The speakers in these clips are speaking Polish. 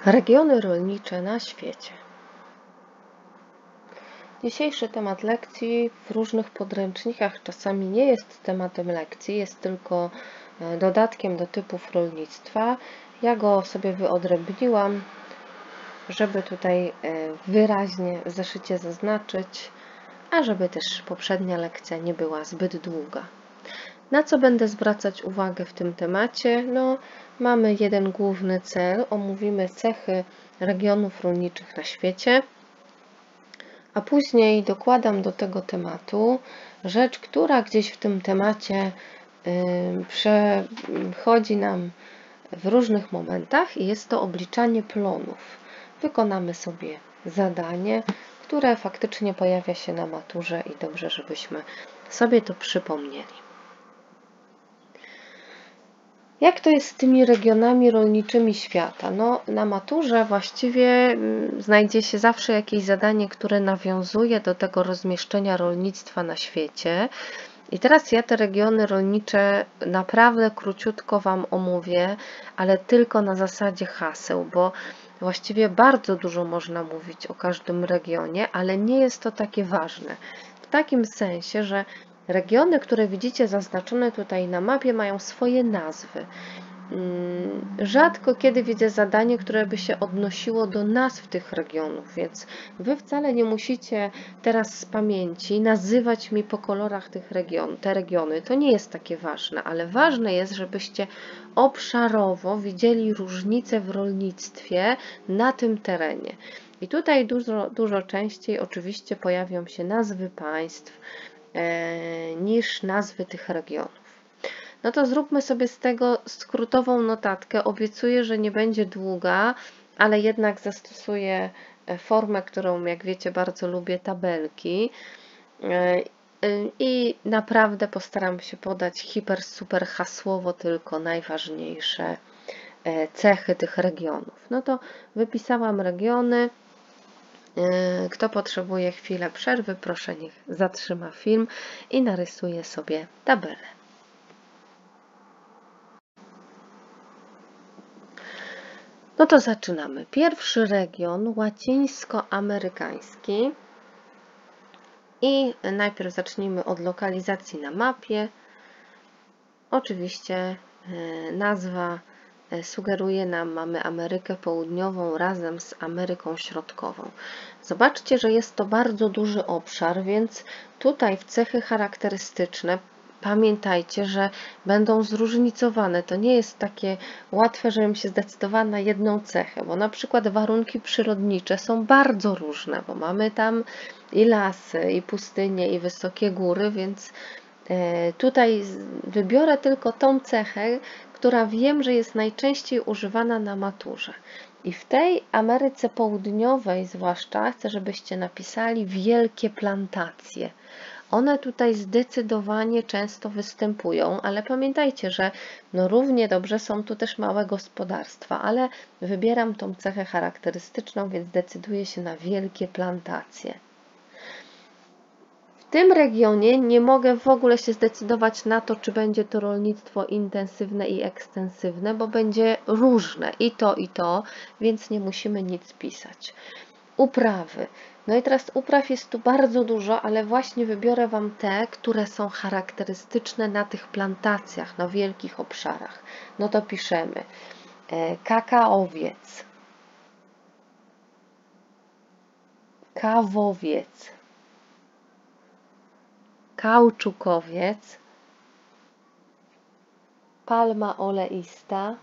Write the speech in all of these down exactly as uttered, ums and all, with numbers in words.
Regiony rolnicze na świecie. Dzisiejszy temat lekcji w różnych podręcznikach czasami nie jest tematem lekcji, jest tylko dodatkiem do typów rolnictwa. Ja go sobie wyodrębniłam, żeby tutaj wyraźnie w zeszycie zaznaczyć, a żeby też poprzednia lekcja nie była zbyt długa. Na co będę zwracać uwagę w tym temacie? No, mamy jeden główny cel, omówimy cechy regionów rolniczych na świecie, a później dokładam do tego tematu rzecz, która gdzieś w tym temacie przechodzi nam w różnych momentach i jest to obliczanie plonów. Wykonamy sobie zadanie, które faktycznie pojawia się na maturze i dobrze, żebyśmy sobie to przypomnieli. Jak to jest z tymi regionami rolniczymi świata? No, na maturze właściwie znajdzie się zawsze jakieś zadanie, które nawiązuje do tego rozmieszczenia rolnictwa na świecie. I teraz ja te regiony rolnicze naprawdę króciutko Wam omówię, ale tylko na zasadzie haseł, bo właściwie bardzo dużo można mówić o każdym regionie, ale nie jest to takie ważne. W takim sensie, że regiony, które widzicie zaznaczone tutaj na mapie, mają swoje nazwy. Rzadko kiedy widzę zadanie, które by się odnosiło do nazw tych regionów, więc Wy wcale nie musicie teraz z pamięci nazywać mi po kolorach tych region, te regiony. To nie jest takie ważne, ale ważne jest, żebyście obszarowo widzieli różnice w rolnictwie na tym terenie. I tutaj dużo, dużo częściej oczywiście pojawią się nazwy państw e, niż nazwy tych regionów. No to zróbmy sobie z tego skrótową notatkę. Obiecuję, że nie będzie długa, ale jednak zastosuję formę, którą, jak wiecie, bardzo lubię, tabelki. I naprawdę postaram się podać hiper, super hasłowo tylko najważniejsze cechy tych regionów. No to wypisałam regiony. Kto potrzebuje chwilę przerwy, proszę niech zatrzyma film i narysuje sobie tabelę. No to zaczynamy. Pierwszy region łacińskoamerykański i najpierw zacznijmy od lokalizacji na mapie. Oczywiście nazwa sugeruje nam, mamy Amerykę Południową razem z Ameryką Środkową. Zobaczcie, że jest to bardzo duży obszar, więc tutaj w cechy charakterystyczne pamiętajcie, że będą zróżnicowane. To nie jest takie łatwe, żebym się zdecydowała na jedną cechę, bo na przykład warunki przyrodnicze są bardzo różne, bo mamy tam i lasy, i pustynie, i wysokie góry, więc tutaj wybiorę tylko tą cechę, która wiem, że jest najczęściej używana na maturze. I w tej Ameryce Południowej zwłaszcza chcę, żebyście napisali wielkie plantacje. One tutaj zdecydowanie często występują, ale pamiętajcie, że no równie dobrze są tu też małe gospodarstwa, ale wybieram tą cechę charakterystyczną, więc decyduję się na wielkie plantacje. W tym regionie nie mogę w ogóle się zdecydować na to, czy będzie to rolnictwo intensywne i ekstensywne, bo będzie różne i to, i to, więc nie musimy nic pisać. Uprawy. No i teraz upraw jest tu bardzo dużo, ale właśnie wybiorę Wam te, które są charakterystyczne na tych plantacjach, na wielkich obszarach. No to piszemy kakaowiec, kawowiec, kauczukowiec, palma oleista,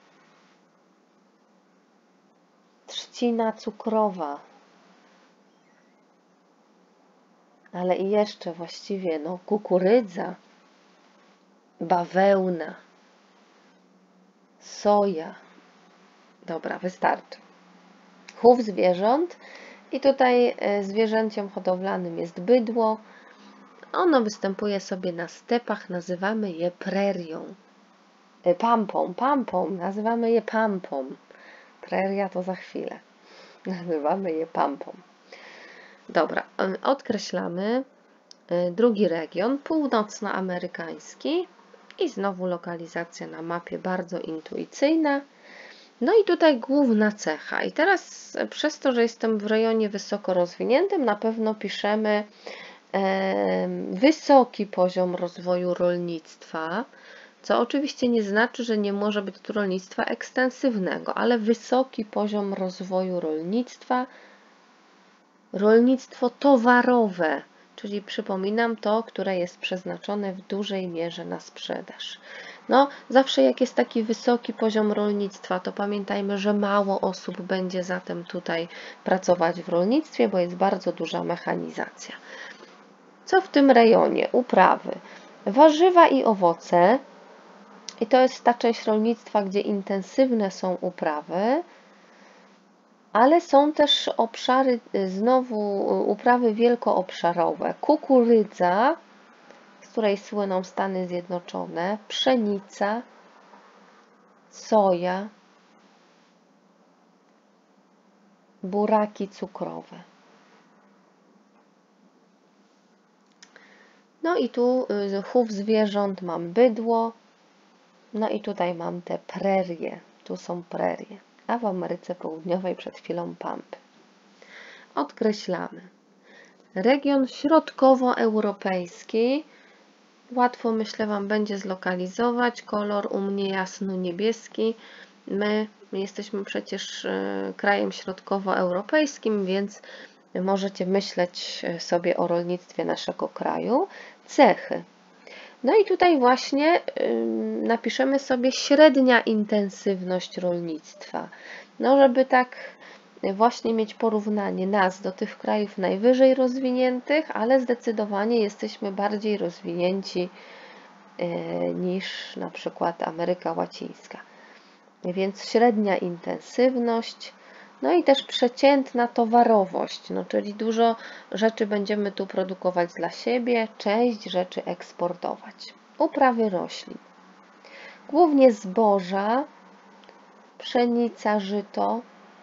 trzcina cukrowa, ale i jeszcze właściwie no, kukurydza, bawełna, soja. Dobra, wystarczy. Chów zwierząt i tutaj zwierzęciem hodowlanym jest bydło. Ono występuje sobie na stepach, nazywamy je prerią. Pampą, pampą, nazywamy je pampą. Preria to za chwilę. Nazywamy je pampą. Dobra, odkreślamy drugi region, północnoamerykański i znowu lokalizacja na mapie bardzo intuicyjna. No i tutaj główna cecha. I teraz przez to, że jestem w rejonie wysoko rozwiniętym, na pewno piszemy e, wysoki poziom rozwoju rolnictwa, co oczywiście nie znaczy, że nie może być tu rolnictwa ekstensywnego, ale wysoki poziom rozwoju rolnictwa, rolnictwo towarowe, czyli przypominam to, które jest przeznaczone w dużej mierze na sprzedaż. No, zawsze jak jest taki wysoki poziom rolnictwa, to pamiętajmy, że mało osób będzie zatem tutaj pracować w rolnictwie, bo jest bardzo duża mechanizacja. Co w tym rejonie? Uprawy. Warzywa i owoce. I to jest ta część rolnictwa, gdzie intensywne są uprawy, ale są też obszary, znowu uprawy wielkoobszarowe. Kukurydza, z której słyną Stany Zjednoczone, pszenica, soja, buraki cukrowe. No i tu chów zwierząt, mam bydło, no i tutaj mam te prerie, tu są prerie, a w Ameryce Południowej przed chwilą pampy. Odkreślamy. Region środkowoeuropejski, łatwo myślę Wam będzie zlokalizować, kolor u mnie jasno-niebieski. My jesteśmy przecież krajem środkowoeuropejskim, więc możecie myśleć sobie o rolnictwie naszego kraju. Cechy. No i tutaj właśnie napiszemy sobie średnia intensywność rolnictwa. No, żeby tak właśnie mieć porównanie nas do tych krajów najwyżej rozwiniętych, ale zdecydowanie jesteśmy bardziej rozwinięci niż na przykład Ameryka Łacińska. Więc średnia intensywność, no i też przeciętna towarowość, no czyli dużo rzeczy będziemy tu produkować dla siebie, część rzeczy eksportować. Uprawy roślin. Głównie zboża, pszenica, żyto,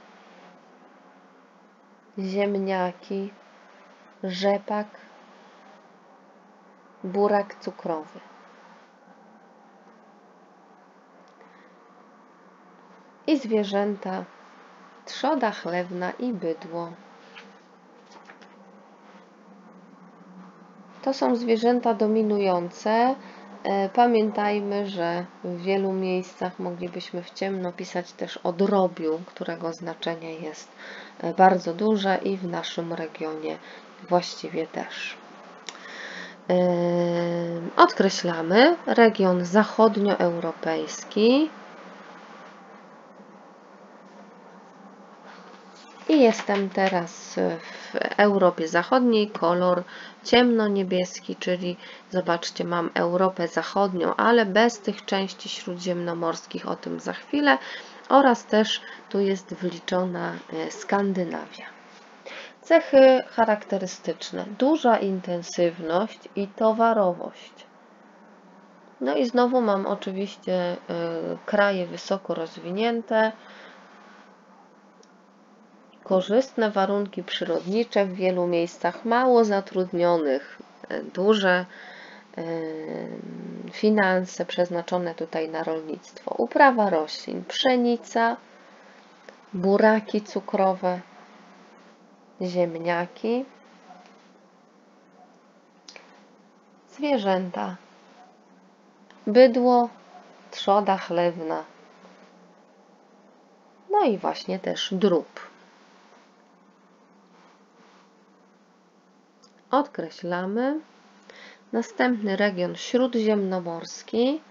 ziemniaki, rzepak, burak cukrowy. I zwierzęta, trzoda chlewna i bydło. To są zwierzęta dominujące. Pamiętajmy, że w wielu miejscach moglibyśmy w ciemno pisać też o drobiu, którego znaczenie jest bardzo duże i w naszym regionie właściwie też. Odkreślamy region zachodnioeuropejski. I jestem teraz w Europie Zachodniej, kolor ciemno-niebieski, czyli zobaczcie, mam Europę Zachodnią, ale bez tych części śródziemnomorskich, o tym za chwilę, oraz też tu jest wliczona Skandynawia. Cechy charakterystyczne, duża intensywność i towarowość. No i znowu mam oczywiście kraje wysoko rozwinięte, korzystne warunki przyrodnicze, w wielu miejscach mało zatrudnionych, duże finanse przeznaczone tutaj na rolnictwo. Uprawa roślin, pszenica, buraki cukrowe, ziemniaki, zwierzęta, bydło, trzoda chlewna, no i właśnie też drób. Odkreślamy. Następny region śródziemnomorski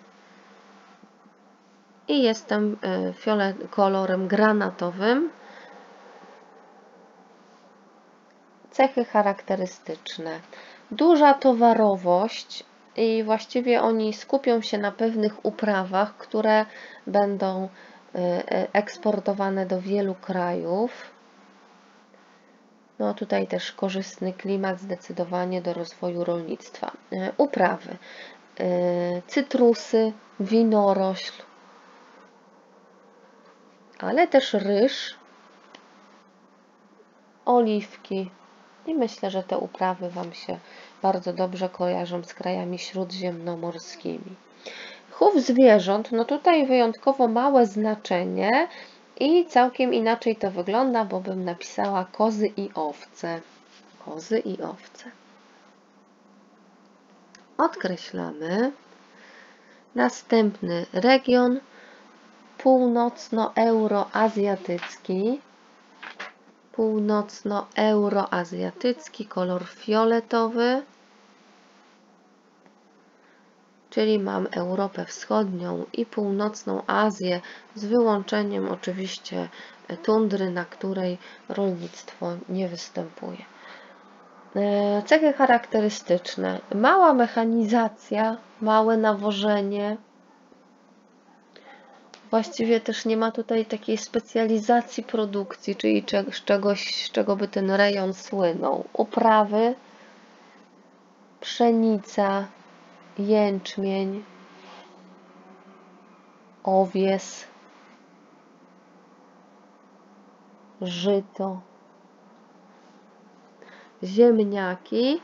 i jestem fiolet kolorem granatowym. Cechy charakterystyczne. Duża towarowość i właściwie oni skupią się na pewnych uprawach, które będą eksportowane do wielu krajów. No tutaj też korzystny klimat zdecydowanie do rozwoju rolnictwa. Uprawy. Cytrusy, winorośl, ale też ryż, oliwki i myślę, że te uprawy Wam się bardzo dobrze kojarzą z krajami śródziemnomorskimi. Chów zwierząt, no tutaj wyjątkowo małe znaczenie I całkiem inaczej to wygląda, bo bym napisała kozy i owce. Kozy i owce. Odkreślamy. Następny region północnoeuroazjatycki. Północnoeuroazjatycki, kolor fioletowy. Czyli mam Europę Wschodnią i Północną Azję, z wyłączeniem oczywiście tundry, na której rolnictwo nie występuje. Cechy charakterystyczne. Mała mechanizacja, małe nawożenie. Właściwie też nie ma tutaj takiej specjalizacji produkcji, czyli czegoś, z czego by ten rejon słynął. Uprawy, pszenica, jęczmień, owies, żyto, ziemniaki.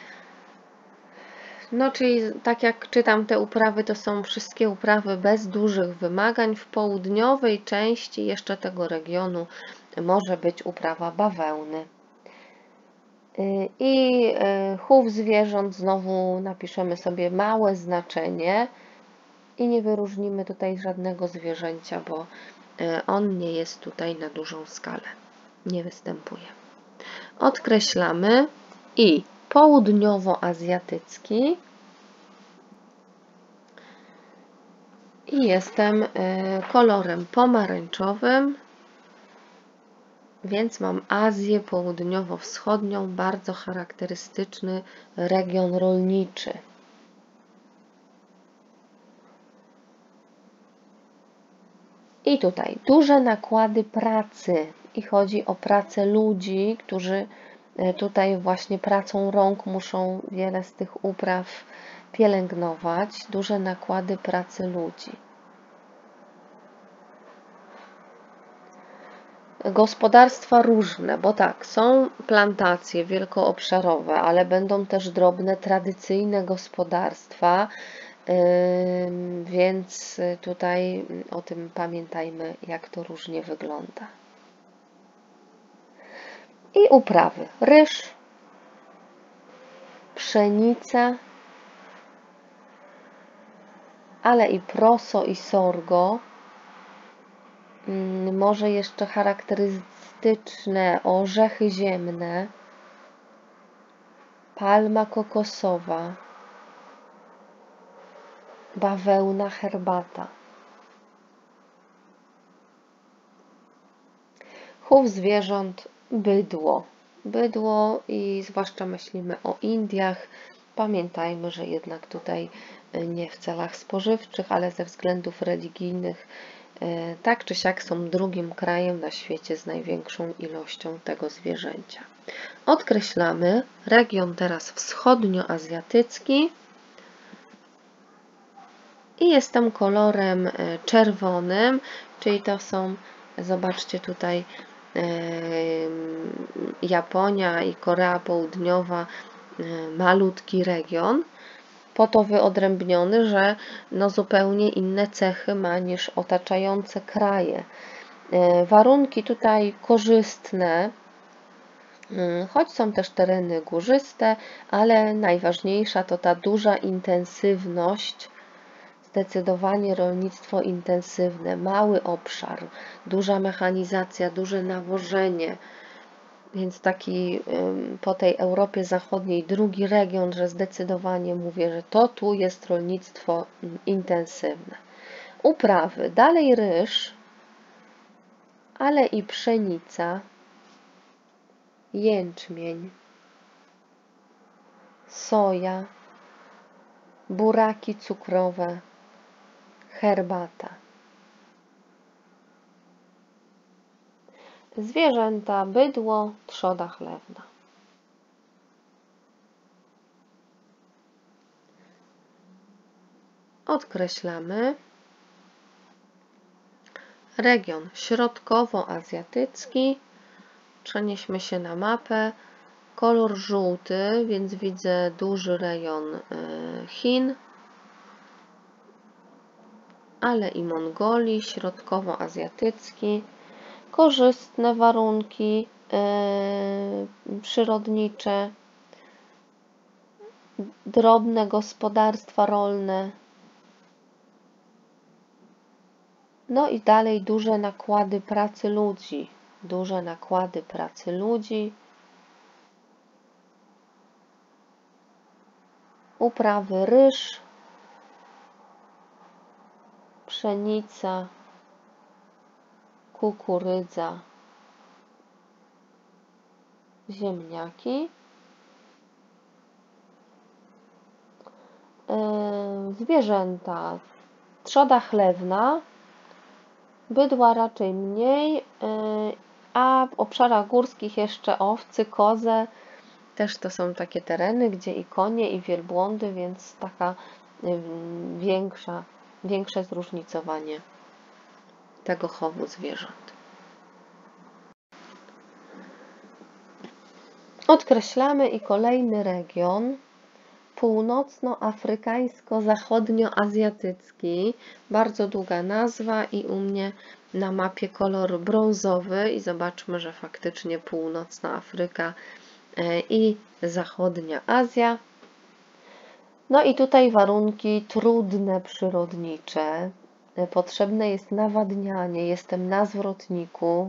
No, czyli tak jak czytam te uprawy, to są wszystkie uprawy bez dużych wymagań. W południowej części jeszcze tego regionu może być uprawa bawełny. I chów zwierząt, znowu napiszemy sobie małe znaczenie i nie wyróżnimy tutaj żadnego zwierzęcia, bo on nie jest tutaj na dużą skalę, nie występuje. Odkreślamy i południowoazjatycki i jestem kolorem pomarańczowym, więc mam Azję Południowo-Wschodnią, bardzo charakterystyczny region rolniczy. I tutaj duże nakłady pracy i chodzi o pracę ludzi, którzy tutaj właśnie pracą rąk muszą wiele z tych upraw pielęgnować. Duże nakłady pracy ludzi. Gospodarstwa różne, bo tak, są plantacje wielkoobszarowe, ale będą też drobne, tradycyjne gospodarstwa, więc tutaj o tym pamiętajmy, jak to różnie wygląda. I uprawy. Ryż, pszenica, ale i proso i sorgo. Może jeszcze charakterystyczne orzechy ziemne, palma kokosowa, bawełna, herbata. Chów zwierząt, bydło. Bydło i zwłaszcza myślimy o Indiach. Pamiętajmy, że jednak tutaj nie w celach spożywczych, ale ze względów religijnych tak czy siak są drugim krajem na świecie z największą ilością tego zwierzęcia. Odkreślamy region teraz wschodnioazjatycki i jestem kolorem czerwonym, czyli to są, zobaczcie tutaj, Japonia i Korea Południowa, malutki region, po to wyodrębniony, że no zupełnie inne cechy ma niż otaczające kraje. Warunki tutaj korzystne, choć są też tereny górzyste, ale najważniejsza to ta duża intensywność, zdecydowanie rolnictwo intensywne, mały obszar, duża mechanizacja, duże nawożenie. Więc taki po tej Europie Zachodniej drugi region, że zdecydowanie mówię, że to tu jest rolnictwo intensywne. Uprawy, dalej ryż, ale i pszenica, jęczmień, soja, buraki cukrowe, herbata. Zwierzęta, bydło, trzoda chlewna. Odkreślamy region środkowoazjatycki. Przenieśmy się na mapę. Kolor żółty, więc widzę duży rejon Chin, ale i Mongolii, środkowoazjatycki. korzystne warunki yy, przyrodnicze, drobne gospodarstwa rolne. No i dalej duże nakłady pracy ludzi. Duże nakłady pracy ludzi. Uprawy ryż, pszenica, kukurydza, ziemniaki. Zwierzęta. Trzoda chlewna, bydła raczej mniej, a w obszarach górskich jeszcze owcy, koze. Też to są takie tereny, gdzie i konie, i wielbłądy, więc taka większa, większe zróżnicowanie tego chowu zwierząt. Odkreślamy i kolejny region, północnoafrykańsko-zachodnioazjatycki. Bardzo długa nazwa i u mnie na mapie kolor brązowy i zobaczmy, że faktycznie północna Afryka i zachodnia Azja. No i tutaj warunki trudne przyrodnicze. Potrzebne jest nawadnianie. Jestem na zwrotniku.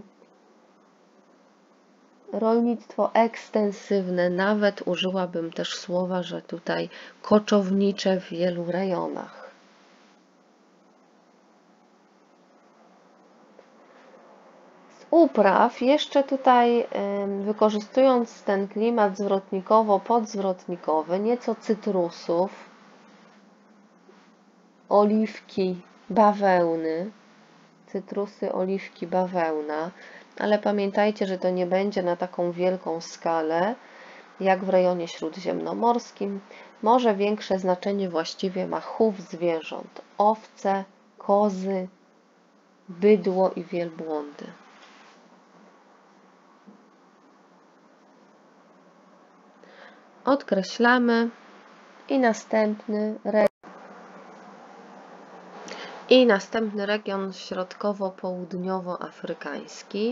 Rolnictwo ekstensywne, nawet użyłabym też słowa, że tutaj koczownicze w wielu rejonach. Z upraw, jeszcze tutaj wykorzystując ten klimat zwrotnikowo-podzwrotnikowy, nieco cytrusów, oliwki, bawełny, cytrusy, oliwki, bawełna, ale pamiętajcie, że to nie będzie na taką wielką skalę, jak w rejonie śródziemnomorskim. Może większe znaczenie właściwie ma chów zwierząt, owce, kozy, bydło i wielbłądy. Odkreślamy i następny region. I następny region środkowo-południowoafrykański.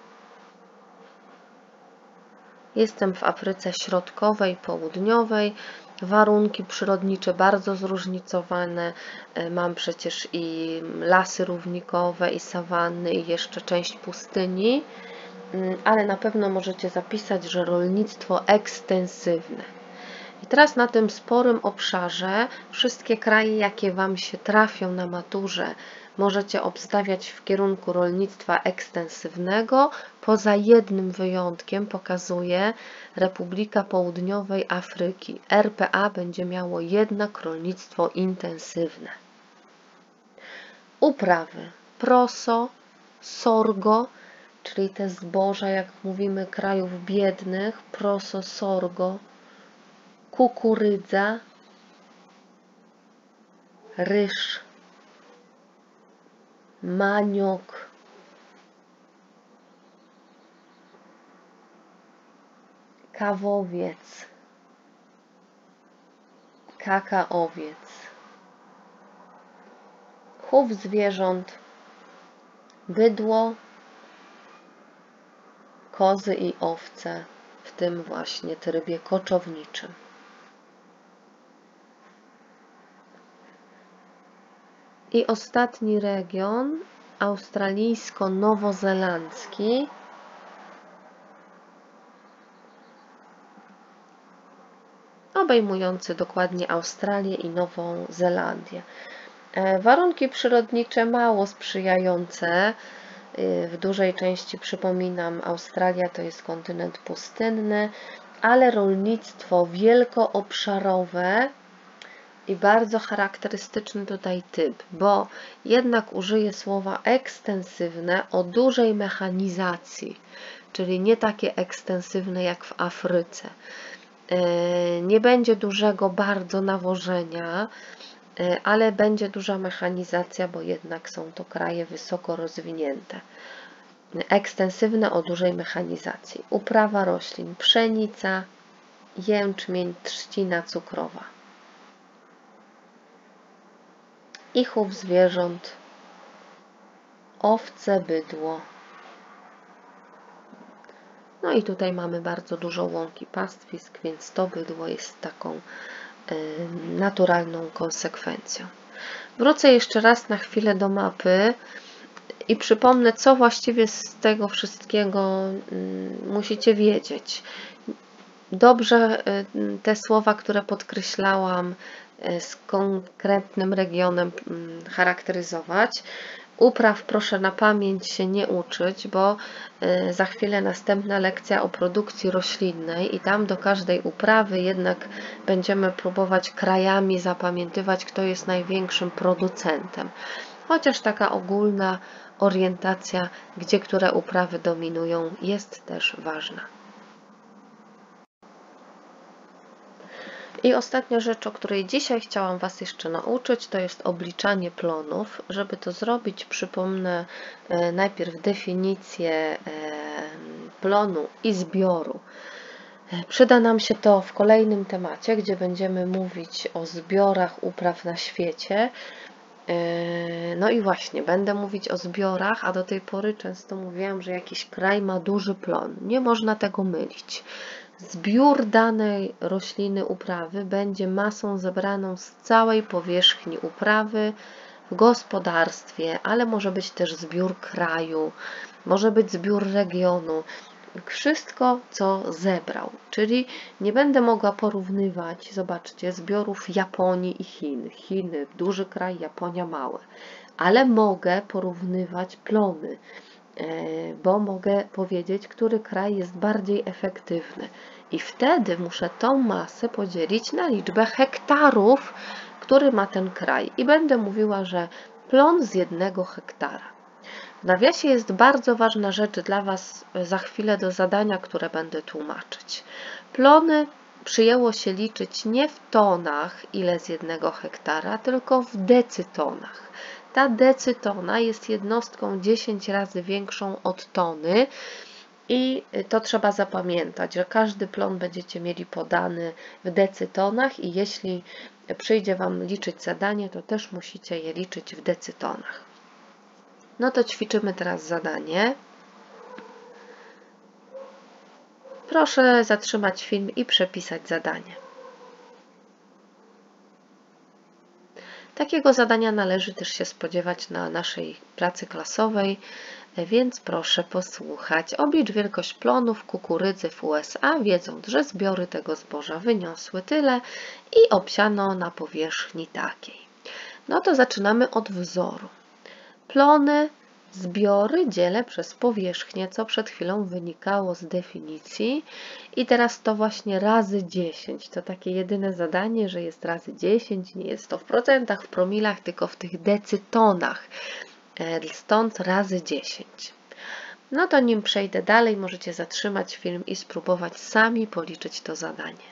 Jestem w Afryce Środkowej, Południowej. Warunki przyrodnicze bardzo zróżnicowane. Mam przecież i lasy równikowe, i sawanny, i jeszcze część pustyni, ale na pewno możecie zapisać, że rolnictwo ekstensywne. I teraz na tym sporym obszarze wszystkie kraje, jakie Wam się trafią na maturze, możecie obstawiać w kierunku rolnictwa ekstensywnego. Poza jednym wyjątkiem pokazuje Republika Południowej Afryki. R P A będzie miało jednak rolnictwo intensywne. Uprawy proso, sorgo, czyli te zboża, jak mówimy, krajów biednych, proso, sorgo, kukurydza, ryż, maniok, kawowiec, kakaowiec. Chów zwierząt, bydło, kozy i owce, w tym właśnie trybie koczowniczym. I ostatni region, australijsko-nowozelandzki. Obejmujący dokładnie Australię i Nową Zelandię. Warunki przyrodnicze mało sprzyjające. W dużej części, przypominam, Australia to jest kontynent pustynny, ale rolnictwo wielkoobszarowe i bardzo charakterystyczny tutaj typ, bo jednak użyję słowa ekstensywne o dużej mechanizacji, czyli nie takie ekstensywne jak w Afryce. Nie będzie dużego bardzo nawożenia, ale będzie duża mechanizacja, bo jednak są to kraje wysoko rozwinięte. Ekstensywne o dużej mechanizacji. Uprawa roślin, pszenica, jęczmień, trzcina cukrowa. I chów zwierząt, owce, bydło, No i tutaj mamy bardzo dużo łąk i pastwisk, więc to bydło jest taką naturalną konsekwencją. Wrócę jeszcze raz na chwilę do mapy i przypomnę, co właściwie z tego wszystkiego musicie wiedzieć. Dobrze te słowa, które podkreślałam, z konkretnym regionem charakteryzować. Upraw proszę na pamięć się nie uczyć, bo za chwilę następna lekcja o produkcji roślinnej i tam do każdej uprawy jednak będziemy próbować krajami zapamiętywać, kto jest największym producentem. Chociaż taka ogólna orientacja, gdzie które uprawy dominują, jest też ważna. I ostatnia rzecz, o której dzisiaj chciałam Was jeszcze nauczyć, to jest obliczanie plonów. Żeby to zrobić, przypomnę najpierw definicję plonu i zbioru. Przyda nam się to w kolejnym temacie, gdzie będziemy mówić o zbiorach upraw na świecie. No i właśnie, będę mówić o zbiorach, a do tej pory często mówiłam, że jakiś kraj ma duży plon. Nie można tego mylić. Zbiór danej rośliny uprawy będzie masą zebraną z całej powierzchni uprawy w gospodarstwie, ale może być też zbiór kraju, może być zbiór regionu. Wszystko, co zebrał, czyli nie będę mogła porównywać, zobaczcie, zbiorów Japonii i Chin. Chiny, duży kraj, Japonia małe, ale mogę porównywać plony, bo mogę powiedzieć, który kraj jest bardziej efektywny. I wtedy muszę tą masę podzielić na liczbę hektarów, który ma ten kraj. I będę mówiła, że plon z jednego hektara. W nawiasie jest bardzo ważna rzecz dla Was za chwilę do zadania, które będę tłumaczyć. Plony przyjęło się liczyć nie w tonach, ile z jednego hektara, tylko w decytonach. Ta decytona jest jednostką dziesięć razy większą od tony i to trzeba zapamiętać, że każdy plon będziecie mieli podany w decytonach i jeśli przyjdzie Wam liczyć zadanie, to też musicie je liczyć w decytonach. No to ćwiczymy teraz zadanie. Proszę zatrzymać film i przepisać zadanie. Takiego zadania należy też się spodziewać na naszej pracy klasowej, więc proszę posłuchać. Oblicz wielkość plonów kukurydzy w U S A, wiedząc, że zbiory tego zboża wyniosły tyle i obsiano na powierzchni takiej. No to zaczynamy od wzoru. Plony, zbiory dzielę przez powierzchnię, co przed chwilą wynikało z definicji. I teraz to właśnie razy dziesięć. To takie jedyne zadanie, że jest razy dziesięć. Nie jest to w procentach, w promilach, tylko w tych decytonach. Stąd razy dziesięć. No to nim przejdę dalej, możecie zatrzymać film i spróbować sami policzyć to zadanie.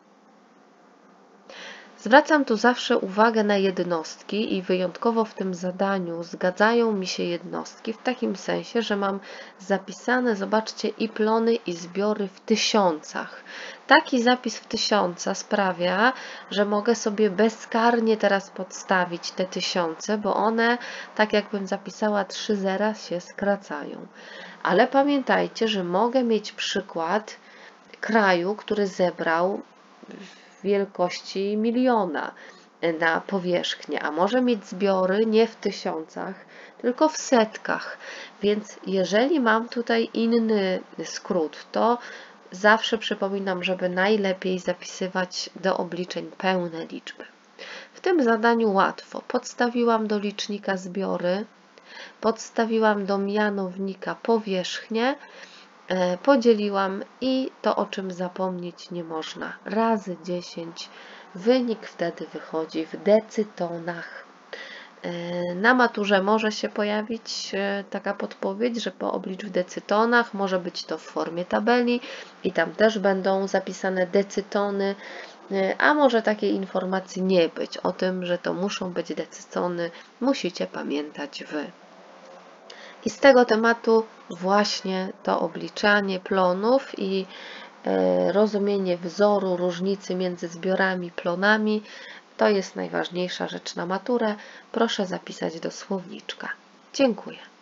Zwracam tu zawsze uwagę na jednostki i wyjątkowo w tym zadaniu zgadzają mi się jednostki w takim sensie, że mam zapisane, zobaczcie, i plony, i zbiory w tysiącach. Taki zapis w tysiąca sprawia, że mogę sobie bezkarnie teraz podstawić te tysiące, bo one, tak jakbym zapisała trzy zera, się skracają. Ale pamiętajcie, że mogę mieć przykład kraju, który zebrał wielkości miliona na powierzchnię, a może mieć zbiory nie w tysiącach, tylko w setkach. Więc jeżeli mam tutaj inny skrót, to zawsze przypominam, żeby najlepiej zapisywać do obliczeń pełne liczby. W tym zadaniu łatwo. Podstawiłam do licznika zbiory, podstawiłam do mianownika powierzchnię, podzieliłam i to, o czym zapomnieć nie można, razy dziesięć, wynik wtedy wychodzi w decytonach. Na maturze może się pojawić taka podpowiedź, że pooblicz w decytonach, może być to w formie tabeli i tam też będą zapisane decytony, a może takiej informacji nie być. O tym, że to muszą być decytony, musicie pamiętać Wy. I z tego tematu właśnie to obliczanie plonów i rozumienie wzoru, różnicy między zbiorami i plonami to jest najważniejsza rzecz na maturę. Proszę zapisać do słowniczka. Dziękuję.